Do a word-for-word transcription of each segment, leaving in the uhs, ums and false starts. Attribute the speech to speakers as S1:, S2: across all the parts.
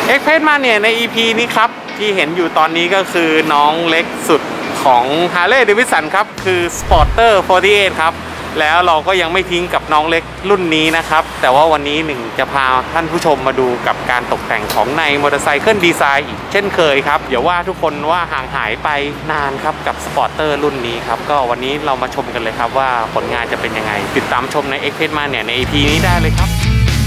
S1: เอ็กเพสมาเนี่ยใน อี พี นี้ครับที่เห็นอยู่ตอนนี้ก็คือน้องเล็กสุดของ Harley Davidson ครับคือ Sporter สี่สิบแปดครับแล้วเราก็ยังไม่ทิ้งกับน้องเล็กรุ่นนี้นะครับแต่ว่าวันนี้หนึ่งจะพาท่านผู้ชมมาดูกับการตกแต่งของในมอเตอร์ไซค์ดีไซน์อีกเช่นเคยครับอย่าว่าทุกคนว่าห่างหายไปนานครับกับ Sporter รุ่นนี้ครับก็วันนี้เรามาชมกันเลยครับว่าผลงานจะเป็นยังไงติดตามชมใน เอ็กเพสมาเนี่ยใน อี พี นี้ได้เลยครับ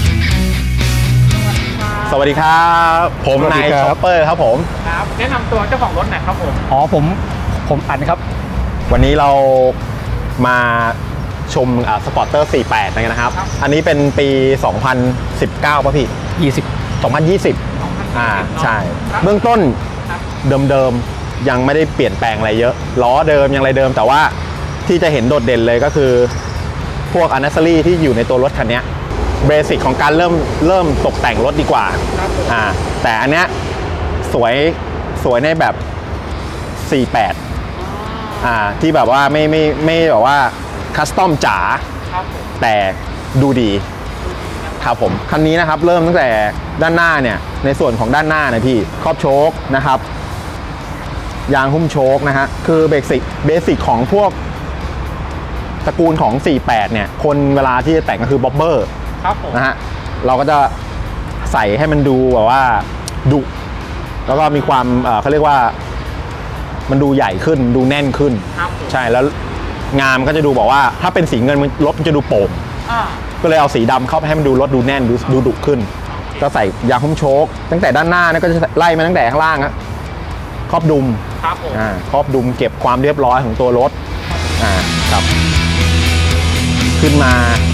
S2: สวัสดีครับผมนายช็อปเปอร์ครับผม
S1: ครับแนะนำตัวเจ้าของรถหน่อยครับผม
S3: อ๋อผมผมอันครับ
S2: วันนี้เรามาชมสปอร์เตอร์สี่สิบแปดนะครับอันนี้เป็นปีสองพันสิบเก้าป่ะพี่
S3: ยี่สิบ
S2: สองพันยี่สิบอ่าใช่เบื้องต้นเดิมๆยังไม่ได้เปลี่ยนแปลงอะไรเยอะล้อเดิมยังอะไรเดิมแต่ว่าที่จะเห็นโดดเด่นเลยก็คือพวกอันเนสซอรี่ที่อยู่ในตัวรถคันนี้เบสิกของการเริ่มเริ่มตกแต่งรถดีกว่าอ่าแต่อันเนี้ยสวยสวยในแบบสี่สิบแปดอ่าที่แบบว่าไม่ไม่ไม่แบบว่าคัสตอมจ๋าแต่ดูดีครับผมคันนี้นะครับเริ่มตั้งแต่ด้านหน้าเนี่ยในส่วนของด้านหน้านะพี่ครอบโชคนะครับยางหุ้มโชคนะฮะคือเบสิกเบสิกของพวกตระกูลของสี่สิบแปดเนี่ยคนเวลาที่จะแต่งก็คือบ็อบเบอร์นะฮะเราก็จะใส่ให้มันดูแบบว่าดุแล้วก็มีความเขาเรียกว่ามันดูใหญ่ขึ้นดูแน่นขึ้นใช่แล้วงามก็จะดูบอกว่าถ้าเป็นสีเงินรถมันจะดูโป่งก็เลยเอาสีดำเข้าไปให้มันดูรถดูแน่นดูดูดุขึ้นก็ใส่ยางหุ้มโชคตั้งแต่ด้านหน้านี่ก็จะไล่มาตั้งแต่ข้างล่างอะครอบดุมอ่าครอบดุมเก็บความเรียบร้อยของตัวรถอ่าครับขึ้นมา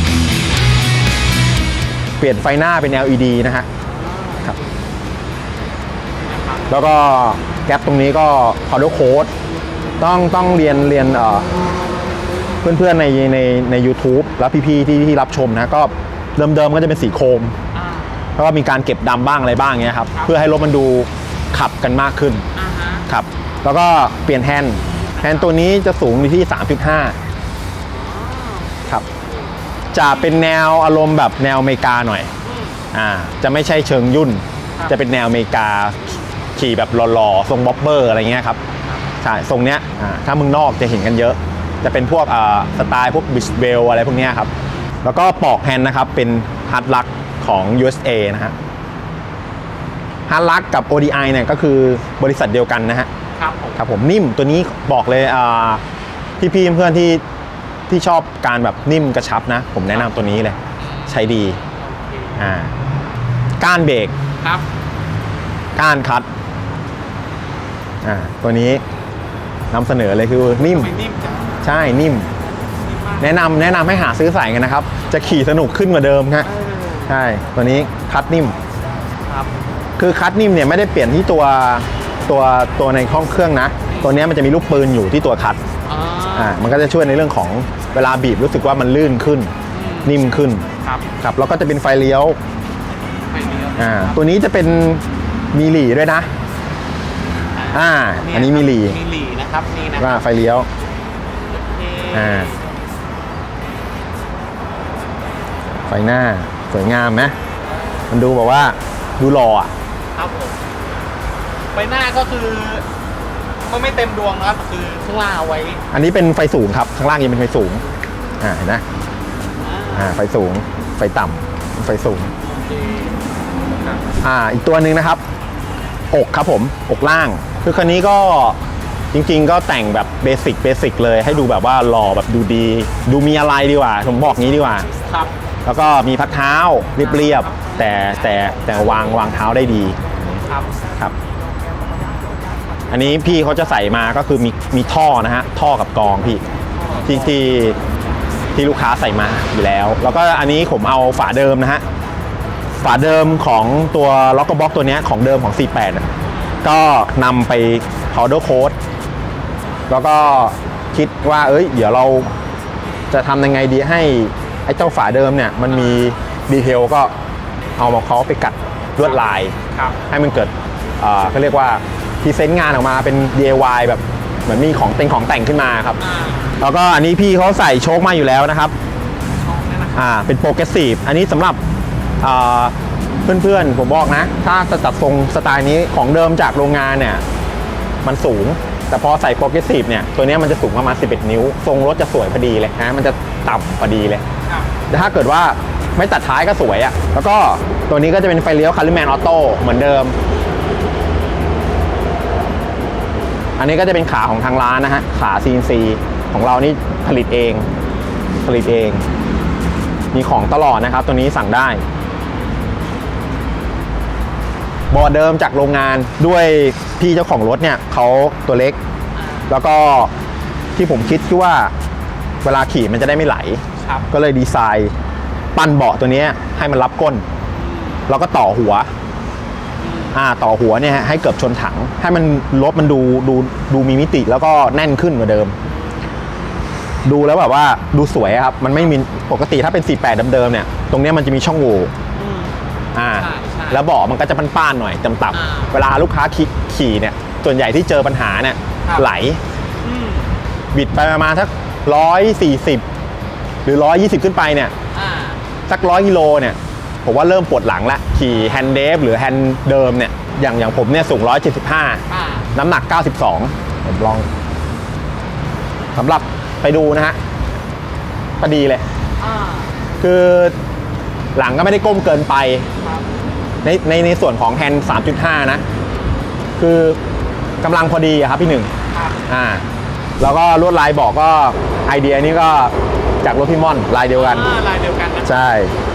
S2: เปลี่ยนไฟหน้าเป็น แอล อี ดี นะฮะครับแล้วก็แก๊ปตรงนี้ก็ powder coat ต้องต้องเรียนเรียนเอ่อเพื่อนๆในในใน YouTube แล้วพี่ๆที่ที่รับชมนะก็เดิมๆก็จะเป็นสีโครมแล้วก็มีการเก็บดำบ้างอะไรบ้างเงี้ยครับเพื่อให้รถมันดูขับกันมากขึ้นครับแล้วก็เปลี่ยนแฮนด์แฮนด์ตัวนี้จะสูงอยู่ที่ สามจุดห้า ครับจะเป็นแนวอารมณ์แบบแนวอเมริกาหน่อยอ่าจะไม่ใช่เชิงยุ่นจะเป็นแนวอเมริกาขี่แบบหล่อๆทรงบ๊อบเบอร์อะไรเงี้ยครับใช่ทรงเนี้ยอ่าถ้าเมืองนอกจะเห็นกันเยอะจะเป็นพวกอ่าสไตล์พวกบิชเบลอะไรพวกเนี้ยครับแล้วก็ปอกแฮนด์นะครับเป็นฮาร์ดลักของ ยู เอส เอ นะฮะฮาร์ดลักกับ โอ ดี ไอ เนี่ยก็คือบริษัทเดียวกันนะฮะครับผมครับผมนิ่มตัวนี้บอกเลยอ่าพี่ๆเพื่อนที่ที่ชอบการแบบนิ่มกระชับนะผมแนะนำตัวนี้เลยใช้ดีอ่าก้านเบรกครับก้านคัดอ่าตัวนี้นำเสนอเลยคือนิ่มใช่นิ่มแนะนำแนะนำให้หาซื้อใส่กันนะครับจะขี่สนุกขึ้นกว่าเดิมนะใช่ตัวนี้คัดนิ่มครับคือคัดนิ่มเนี่ยไม่ได้เปลี่ยนที่ตัวตัวตัวในห้องเครื่องนะตัวนี้มันจะมีลูกปืนอยู่ที่ตัวคัดอ่ามันก็จะช่วยในเรื่องของเวลาบีบรู้สึกว่ามันลื่นขึ้นนิ่มขึ้นครับครับแล้วก็จะเป็นไฟเลี้ยวอ่าตัวนี้จะเป็นมีหลีด้วยนะอ่าอันนี้มีหลี
S1: มีหลีนะครับนี่นะ
S2: ว่าไฟเลี้ยวอ่าไฟหน้าสวยงามไหมมันดูแบบว่าดูหล่ออ่ะ
S1: ครับผมไฟหน้าก็คือก็ไม่เต็มดวงนะครับคือข้างล่างเอาไว้
S2: อันนี้เป็นไฟสูงครับข้างล่างยังเป็นไฟสูงอ่าเห็นไหมอ่าไฟสูงไฟต่ำไฟสูงอ่าอีกตัวหนึ่งนะครับอกครับผมอกล่างคือคันนี้ก็จริงๆก็แต่งแบบเบสิกเบสิกเลยให้ดูแบบว่าหล่อแบบดูดีดูมีอะไรดีกว่าผมบอกงี้ดีกว่าครับแล้วก็มีพักเท้าเรียบๆแต่แต่แต่วางวางเท้าได้ดีครับครับอันนี้พี่เขาจะใส่มาก็คือมีมีท่อนะฮะท่อกับกองพี่ที่ที่ที่ลูกค้าใส่มาอยู่แล้วแล้วก็อันนี้ผมเอาฝาเดิมนะฮะฝาเดิมของตัวล็อกเกอร์บ็อกตัวนี้ของเดิมของสี่สิบแปดก็นำไป powder coat แล้วก็คิดว่าเอ้ยเดี๋ยวเราจะทำยังไงดีให้ไอ้เจ้าฝาเดิมเนี่ยมันมีดีเทลก็เอามาเขาไปกัดลวดลายให้มันเกิดเขาเรียกว่าพรีเซนต์งานออกมาเป็น ดี ไอ วาย แบบเหมือนมีของเป็นของแต่งขึ้นมาครับแล้วก็อันนี้พี่เขาใส่โชคมาอยู่แล้วนะครับอ่าเป็นโปรเกรสซีฟอันนี้สำหรับเพื่อนๆผมบอกนะถ้าจะจัดทรงสไตล์นี้ของเดิมจากโรงงานเนี่ยมันสูงแต่พอใส่โปรเกรสซีฟเนี่ยตัวนี้มันจะสูงประมาณสิบเอ็ดนิ้วทรงรถจะสวยพอดีเลยนะมันจะต่ำพอดีเลยแต่ถ้าเกิดว่าไม่ตัดท้ายก็สวยอะ่ะแล้วก็ตัวนี้ก็จะเป็นไฟเลี้ยวคาริแมนออโต้เหมือนเดิมอันนี้ก็จะเป็นขาของทางร้านนะฮะขา ซี เอ็น ซี ของเรานี่ผลิตเองผลิตเองมีของตลอดนะครับตัวนี้สั่งได้เบาะเดิมจากโรงงานด้วยพี่เจ้าของรถเนี่ยเขาตัวเล็กแล้วก็ที่ผมคิดคือว่าเวลาขี่มันจะได้ไม่ไหลก็เลยดีไซน์ปั้นเบาะตัวนี้ให้มันรับก้นแล้วก็ต่อหัวอ่าต่อหัวเนี่ยให้เกือบชนถังให้มันรถมันดูดูดูมีมิติแล้วก็แน่นขึ้นกว่าเดิมดูแล้วแบบว่าดูสวยครับมันไม่มีปกติถ้าเป็นสี่สิบแปดเดิมๆเนี่ยตรงนี้มันจะมีช่องโหว่อ่าแล้วเบาะมันก็จะป้านๆหน่อยต่ำๆเวลาลูกค้าขี่เนี่ยส่วนใหญ่ที่เจอปัญหาเนี่ยไหลบิดไปประมาณสักร้อยสี่สิบหรือร้อยยี่สิบขึ้นไปเนี่ยสักร้อยกิโลเนี่ยผมว่าเริ่มปวดหลังละขี่แฮนด์เดฟหรือแฮนด์เดิมเนี่ยอย่างอย่างผมเนี่ยสูงหนึ่งร้อยเจ็ดสิบห้าน้ำหนักเก้าสิบสองผมลองสำหรับไปดูนะฮะพอดีเลยคือหลังก็ไม่ได้ก้มเกินไปในในในส่วนของแฮนด์ สามจุดห้า นะคือกำลังพอดีครับพี่หนึ่งอ่าแล้วก็ลวดลายบอกก็ไอเดียนี้ก็จากรถพี่ม่อนลายเดียวกัน
S1: ลายเดียวกันนะ
S2: ใช่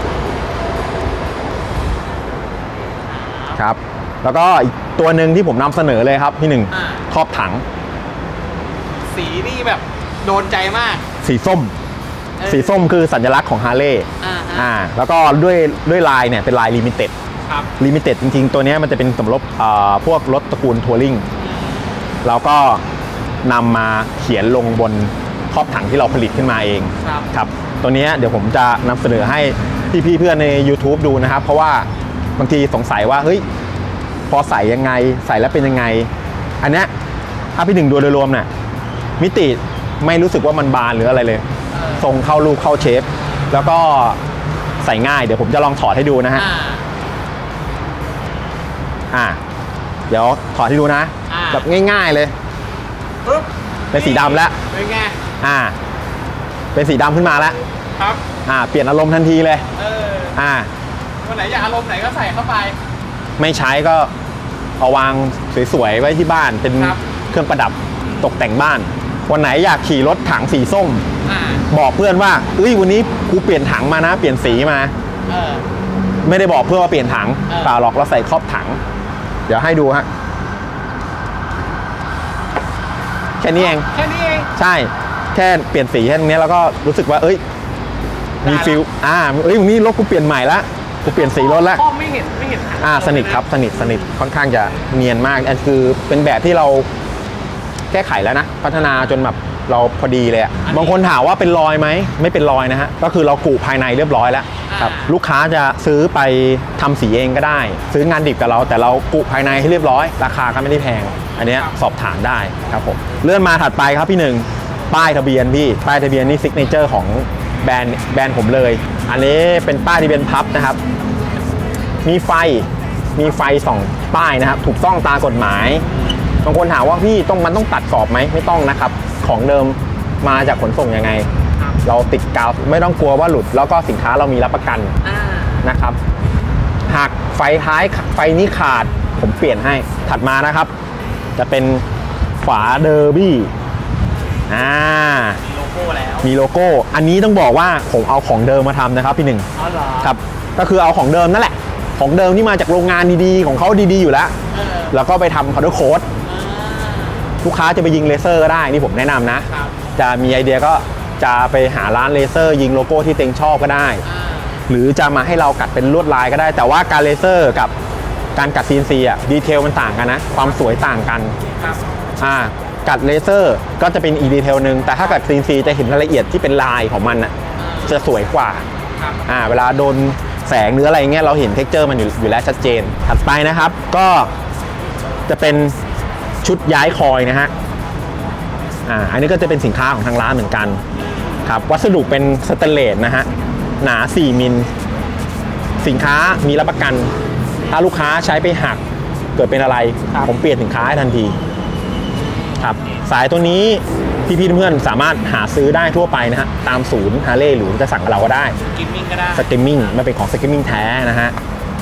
S2: ครับแล้วก็อีกตัวหนึ่งที่ผมนำเสนอเลยครับพี่หนึ่งครอบถัง
S1: สีนี่แบบโดนใจมาก
S2: สีส้มสีส้มคือสัญลักษณ์ของฮาร์เลย์อ่าแล้วก็ด้วยด้วยลายเนี่ยเป็นลายลิมิเต็ดลิมิเต็ดจริงๆตัวนี้มันจะเป็นสำหรับพวกรถตระกูลทัวริงเราก็นำมาเขียนลงบนครอบถังที่เราผลิตขึ้นมาเองครับตัวนี้เดี๋ยวผมจะนำเสนอให้พี่ๆเพื่อนใน YouTube ดูนะครับเพราะว่าบางทีสงสัยว่าเฮ้ยพอใส่ยังไงใส่แล้วเป็นยังไงอันเนี้ยถ้าพี่หนึ่งดูโดยรวมเนี่ยมิติไม่รู้สึกว่ามันบานหรืออะไรเลยทรงเข้ารูปเข้าเชฟแล้วก็ใส่ง่ายเดี๋ยวผมจะลองถอดให้ดูนะฮะอ่าเดี๋ยวถอดให้ดูนะแบบง่ายๆเลยเป็นสีดำแล้ว
S1: เป็นไง
S2: อ่าเป็นสีดำขึ้นมาแล้ว
S1: ครับ
S2: อ่าเปลี่ยนอารมณ์ทันทีเลย
S1: เออ
S2: อ่า
S1: วันไหนอยากอารมณ์ไหนก็ใส่เข้าไป
S2: ไม่ใช้ก็เอาวางสวยๆไว้ที่บ้านเป็นเครื่องประดับตกแต่งบ้านวันไหนอยากขี่รถถังสีส้มบอกเพื่อนว่าเอ้ยวันนี้กูเปลี่ยนถังมานะเปลี่ยนสีมาไม่ได้บอกเพื่อนว่าเปลี่ยนถังเปล่าหรอกเราใส่ครอบถังเดี๋ยวให้ดูฮะแค่นี้เอง
S1: แค่นี้เอง
S2: ใช่แค่เปลี่ยนสีแค่นี้แล้วก็รู้สึกว่าเอ้ยมีฟิลอ่าเอ้ยวันนี้รถกูเปลี่ยนใหม่ละกูเปลี่ยนสีรถแล้ว
S1: ไม่เห็นไม่เห็น
S2: อ่าสนิทครับสนิทสนิทค่อนข้างจะเนียนมากอันคือเป็นแบบที่เราแก้ไขแล้วนะพัฒนาจนแบบเราพอดีเลยอะบางคนถามว่าเป็นรอยไหมไม่เป็นรอยนะฮะก็คือเรากุภายในเรียบร้อยแล้วครับลูกค้าจะซื้อไปทำสีเองก็ได้ซื้องานดิบกับเราแต่เรากุภายในให้เรียบร้อยราคาก็ไม่ได้แพงอันนี้สอบถามได้ครับผมเลื่อนมาถัดไปครับพี่หนึ่งป้ายทะเบียนพี่ป้ายทะเบียนนี่ซิกเนเจอร์ของแบรนด์แบรนด์ผมเลยอันนี้เป็นป้ายทะเบียนพับนะครับมีไฟมีไฟส่องป้ายนะครับถูกต้องตามกฎหมายบางคนถามว่าพี่ต้องมันต้องตัดกรอบไหมไม่ต้องนะครับของเดิมมาจากขนส่งยังไงเราติดกาวไม่ต้องกลัวว่าหลุดแล้วก็สินค้าเรามีรับประกันนะครับหากไฟท้ายไฟนี้ขาดผมเปลี่ยนให้ถัดมานะครับจะเป็นฝาเดอร์บี้อ่า
S1: มีโลโก้แล้ว
S2: มีโลโก้อันนี้ต้องบอกว่าผมเอาของเดิมมาทำนะครับพี่หนึ่งครับก็คือเอาของเดิมนั่นแหละของเดิมที่มาจากโรงงานดีๆของเขาดีๆอยู่แล้วแล้วก็ไปทำพาวเดอร์โค้ดลูกค้าจะไปยิงเลเซอร์ก็ได้นี่ผมแนะนำนะจะมีไอเดียก็จะไปหาร้านเลเซอร์ยิงโลโก้ที่เต็งชอบก็ได้หรือจะมาให้เรากัดเป็นลวดลายก็ได้แต่ว่าการเลเซอร์กับการกัด ซี เอ็น ซี อ่ะดีเทลมันต่างกันนะความสวยต่างกันอ่ากัดเลเซอร์ก็จะเป็นอีกดีเทลหนึ่งแต่ถ้ากัด ซี เอ็น ซี จะเห็นรายละเอียดที่เป็นลายของมันอ่ะจะสวยกว่าอ่าเวลาโดนแสงหรืออะไรเงี้ยเราเห็นเท็กเจอร์มันอยู่อยู่แล้วชัดเจนถัดไปนะครับก็จะเป็นชุดย้ายคอยนะฮะอ่าอันนี้ก็จะเป็นสินค้าของทางร้านเหมือนกันครับวัสดุเป็นสแตนเลสนะฮะหนาสี่มิลสินค้ามีรับประกันถ้าลูกค้าใช้ไปหักเกิดเป็นอะไรผมเปลี่ยนสินค้าให้ทันทีครับสายตัวนี้พี่ๆเพื่อนๆสามารถหาซื้อได้ทั่วไปนะฮะตามศูนย์ฮาร์เลย์หรือจะสั่งกับเราก็ได้
S1: สกิมมิ่งก็ได้
S2: สกิมมิ่งมันเป็นของสกิมมิ่งแท้นะฮะ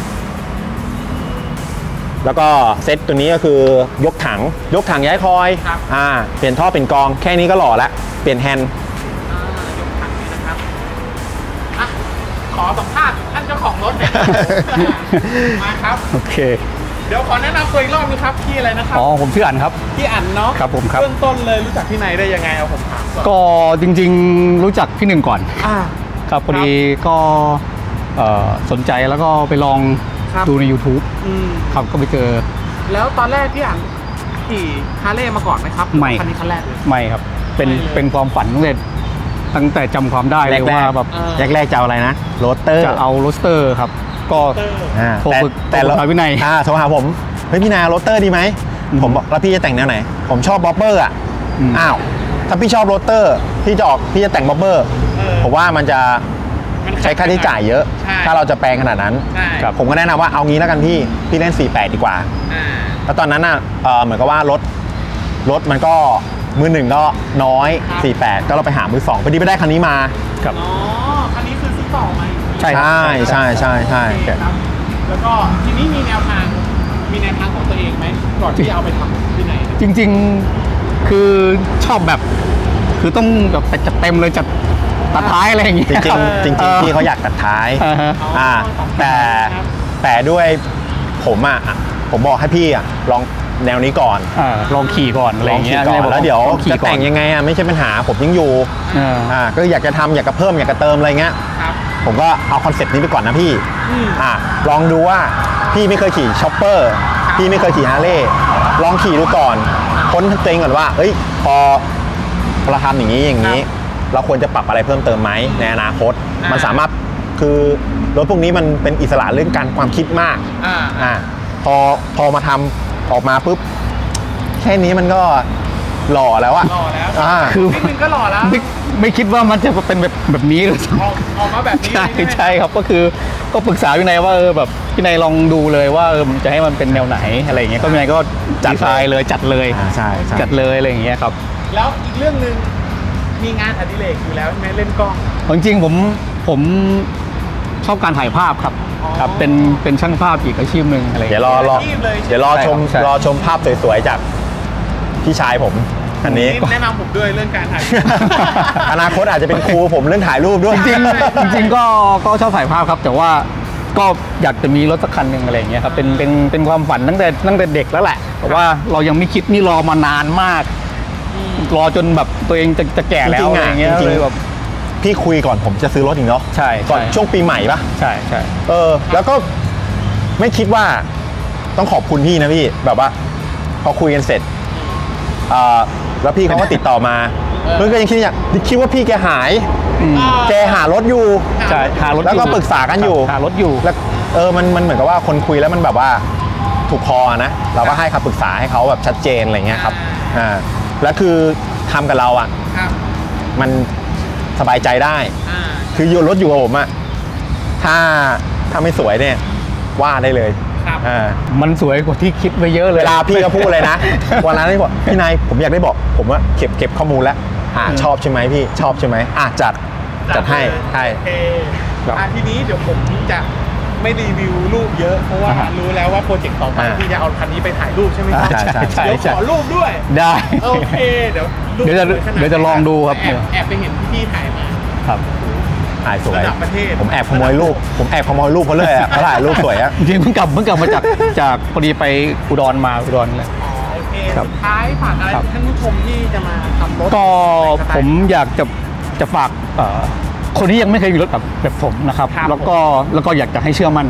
S2: แล้วก็เซตตัวนี้ก็คือยกถังยกถังย้ายคอยอ่าเปลี่ยนท่อเปลี่ยนกองแค่นี้ก็หล่อแล้วเปลี่ยนแฮนด์
S1: ยกถังนี้นะครับอ่ะขอสัมภาษณ์ท่านเจ้าของรถเนี่ยมาครับ
S3: โอเค
S1: เดี๋ยวขอแนะนำตัวอีกรอบนึงครับพี่อะไรนะครับ
S3: อ๋อผมชื่ออั๋นครับ
S1: พี่อั๋นเนาะ
S3: ครับผมครับ
S1: เบื้องต้นเลยรู้จักพี่นายได้ยังไงเอาผมถาม
S3: ก็จริงๆรู้จักพี่หนึ่งก่อน
S1: อ่า
S3: ครับพอดีก็สนใจแล้วก็ไปลองดูใน YouTube ครับก็ไปเจอ
S1: แล้วตอนแรกพี่อั๋นขี่ฮาร์เลย์มาก่อนไหมครับ
S3: ไม่
S1: คันนี้คันแรกเลย
S3: ไม่ครับเป็นเป็นความฝันตั้งแต่ตั้งแต่จำความได้เลยว่าแบบ
S2: แรกๆจะเอาอะไรนะโรสเตอร์
S3: จะเอาโรสเตอร์ครับก็โทรฝึกแต่เราวินัย
S2: โทรหาผมเฮ้ยพี่นาโรสเตอร์ดีไหมผมบอกแล้วพี่จะแต่งแนวไหนผมชอบบ๊อบเบอร์อ่ะอ้าวถ้าพี่ชอบโรสเตอร์พี่จะออกพี่จะแต่งบ๊อบเบอร์ผมว่ามันจะใช้ค่าใช้จ่ายเยอะถ้าเราจะแปลงขนาดนั้นผมก็แนะนำว่าเอางี้แล้วกันพี่พี่เล่นสี่แปดดีกว่าแล้วตอนนั้นน่ะเหมือนกับว่ารถรถมันก็มือหนึ่งก็น้อยสี่แปดก็เราไปหามือสองพอดีไปได้คันนี้มา
S1: ครับอ๋อคันนี้คือซื้อต่อไหม
S2: ใช่ใช่ใช่ใช่ใช่
S1: แล้วก็ทีนี้มีแนวทางมีแนวทางของตัวเองไหมก่อนที่จะเอาไปทำที่ไหน
S3: จริงๆคือชอบแบบคือต้องแบบจัดเต็มเลยจัดตัดท้ายอะไรอย่างเงี้ย
S2: จริงจริงที่เขาอยากตัดท้ายอ่าแต่แต่ด้วยผมอ่ะผมบอกให้พี่อ่ะลองแนวนี้ก่อน
S3: ลองขี่ก่อนอะไรอย่างเงี้ย
S2: แล้วเดี๋ยวจะแต่งยังไงอ่ะไม่ใช่ปัญหาผมยังอยู่อ่าก็อยากจะทำอยากจะเพิ่มอยากจะเติมอะไรเงี้ยผมก็เอาคอนเซ็ปต์นี้ไปก่อนนะพี่อ่าลองดูว่าพี่ไม่เคยขี่ช็อปเปอร์พี่ไม่เคยขี่ฮาร์เลย์ลองขี่ดูก่อนค้นตัวเองก่อนว่าเอ้ยพอเราทำอย่างนี้อย่างนี้เราควรจะปรับอะไรเพิ่มเติมไหมในอนาคตมันสามารถคือรถพวกนี้มันเป็นอิสระเรื่องการความคิดมากอ่าพอพอมาทำออกมาปุ๊บแค่นี้มันก็หล่อแล้วอะ
S1: หล่อแล้ว
S3: คือ
S1: นิดนึงก็หล่อแล้ว
S3: ไม่ไม่คิดว่ามันจะเป็นแบบแบบนี้เลย
S1: ออกมาแบบนี้
S3: ใช่ใช่ครับก็คือก็ปรึกษาพี่นายว่าเออแบบพี่นายลองดูเลยว่าเออจะให้มันเป็นแนวไหนอะไรอย่างเงี้ยก็พี่นายก็จัดเลยจัดเลย
S2: ใช่
S3: จัดเลยอะไรอย่างเงี้ยครับ
S1: แล้วอีกเรื่องนึงมีงานอดิเรกอยู่แล้วใช่ไหมเล่นกล้อง
S3: จริงๆผมผมชอบการถ่ายภาพครับครับเป็นเป็นช่างภาพอีกอาชีพหนึ่งอะไร
S2: เดี๋ยวรอรอเดี๋ยวรอชมรอชมภาพสวยๆจากพี่ชายผมอันนี้
S1: แนะนำผมด้วยเรื่องการถ่าย
S2: อนาคตอาจจะเป็นครูผมเรื่องถ่ายรูปด้วย
S3: จริงจริงก็ก็ชอบถ่ายภาพครับแต่ว่าก็อยากจะมีรถสักคันหนึ่งอะไรอย่างเงี้ยครับเป็นเป็นเป็นความฝันตั้งแต่ตั้งแต่เด็กแล้วแหละแต่ว่าเรายังไม่คิดนี่รอมานานมากรอจนแบบตัวเองจะจะแก่แล้วอะไรอย่างเงี้ยเลยแบบ
S2: พี่คุยก่อนผมจะซื้อรถอีกเนาะ
S3: ใช่
S2: ก่อนช่วงปีใหม่ปะ
S3: ใช่ใช่
S2: เออแล้วก็ไม่คิดว่าต้องขอบคุณพี่นะพี่แบบว่าพอคุยกันเสร็จอ่าแล้วพี่เขาก็ติดต่อมาเพื่อนก็ยังคิดอย่างคิดว่าพี่แกหายแกหารถอยู่
S3: ใช่หารถ
S2: แล้วก็ปรึกษากันอยู่
S3: หารถอยู่
S2: แล้วเออมันมันเหมือนกับว่าคนคุยแล้วมันแบบว่าถูกคอนะเราก็ให้คำปรึกษาให้เขาแบบชัดเจนอะไรเงี้ยครับอ่าแล้วคือทำกับเราอ่ะมันสบายใจได้คืออยู่รถอยู่กับผมอ่ะถ้าถ้าไม่สวยเนี่ยว่าได้เลย
S3: อ่ามันสวยกว่าที่คิดไว้เยอะเลย
S2: เวลาพี่ก็พูดเลยนะวันนั้นพี่บอกพี่นายผมอยากได้บอกผมว่าเก็บเก็บข้อมูลแล้วอ่าชอบใช่ไหมพี่ชอบใช่ไหมอ่ะจัดจัดให้ใช่
S1: อ่ะทีนี้เดี๋ยวผมจะไม่รีวิวรูปเยอะเพราะว่ารู้แล้วว่าโปรเจกต์ต่อไปที่จะเอาคันนี้ไปถ่ายรูปใช่ไหมครับ
S2: ใช่ใช่
S1: เดี๋ยวขอรูปด้วย
S3: ได้
S1: โอเคเดี๋ยว
S3: เดี๋ยวจะเดี๋ยวจะลองดูครับ
S1: แอบไปเห็นพี่ถ่ายมา
S3: ครับ
S2: ถ่ายสวย
S1: ระดับประเทศ
S2: ผมแอบขโมยรูปผมแอบขโมยรูปเขาเลยอ่ะเขาถ่ายรูปสวยอ่ะ
S3: จริงเพิ่งกลับเพิ่งกลับมาจากจากพอดีไปอุดรมาอุดรเลย
S1: โอเคสุดท้ายฝากอะไรท่านผู้ชมที่จะมาทำรถ
S3: ก็ผมอยากจะจะฝากคนที่ยังไม่เคยมีรถแบบแบบผมนะครับแล้วก็แล้วก็อยากจะให้เชื่อมั่น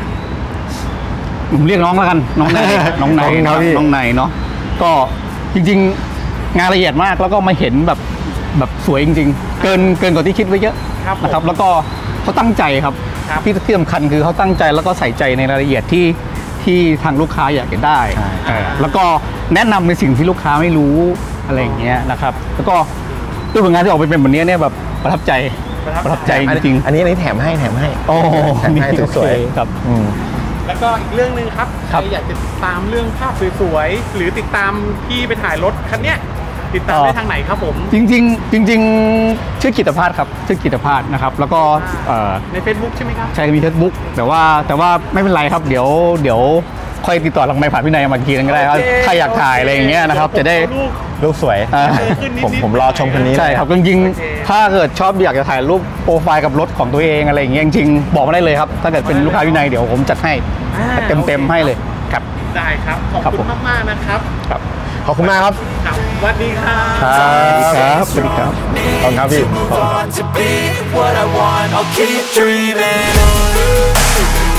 S3: ผมเรียกน้องแล้วกันน้องไหนน้องไหนน้องไหนเนาะก็จริงๆงานละเอียดมากแล้วก็มาเห็นแบบแบบสวยจริงๆเกินเกินกว่าที่คิดไว้เยอะนะครับแล้วก็เขาตั้งใจครับที่ที่สำคัญคือเขาตั้งใจแล้วก็ใส่ใจในรายละเอียดที่ที่ทางลูกค้าอยากจะได้แล้วก็แนะนำในสิ่งที่ลูกค้าไม่รู้อะไรอย่างเงี้ยนะครับแล้วก็ด้วยผลงานที่ออกไปเป็นแบบนี้เนี่ยแบบประทับใจประทับใจจริงๆ
S2: อันนี้อันนี้แถมให้แถมให้
S3: โอ้
S2: แถมให้สวย
S3: ๆครับ
S2: ๆอืม
S1: แล้วก็อีกเรื่องหนึ่งครับ
S3: ครับ
S1: ใครอยากจะติดตามเรื่องภาพสวยๆหรือติดตามพี่ไปถ่ายรถคันเนี้ยติดตามได้ทางไหนครับผม
S3: จริงๆ จริง ๆ ชื่อกิตภาสครับชื่อกิตภาสนะครับแล้วก็เอ่อ
S1: ใน Facebook ใช่ไหมครับ
S3: ใช่มีเฟซบุ๊กแต่ว่าแต่ว่าไม่เป็นไรครับเดี๋ยวเดี๋ยวค่อยติดต่อหลังไมค์ผ่านพี่นายมาอีกทีนึงก็ได้ว่า
S1: โอเค
S3: ถ้าอยากถ่ายอะไรอย่างเงี้ยนะครับ
S1: โอเค
S3: จะได้
S1: ผมเอารูป
S2: รูปสวย
S3: อ่า
S2: ผมผมรอชมคันนี้
S3: ใช่ครับจริง
S1: โอเค
S3: ๆถ้าเกิดชอบอยากจะถ่ายรูปโปรไฟล์กับรถของตัวเองอะไรอย่างเงี้ยจริงๆบอกมาได้เลยครับถ้าเกิดเป็นลูกค้าพี่นายเดี๋ยวผมจัดให้
S1: อ่า
S3: เต็มเต็ม
S1: โอเค
S3: ๆให้เลยครับ
S1: ได้ครับ ขอบ
S3: ครับ
S1: คุ
S3: ผ
S1: ณ
S3: ม
S1: มากๆนะครับ
S3: ครับ
S2: ขอบคุณมากครับ
S1: ครับสวัสดีครับ
S2: ครับ
S3: สวัสดีครับ
S2: ขอบคุณครับพี่
S4: to be what I want, I'll keep dreaming on.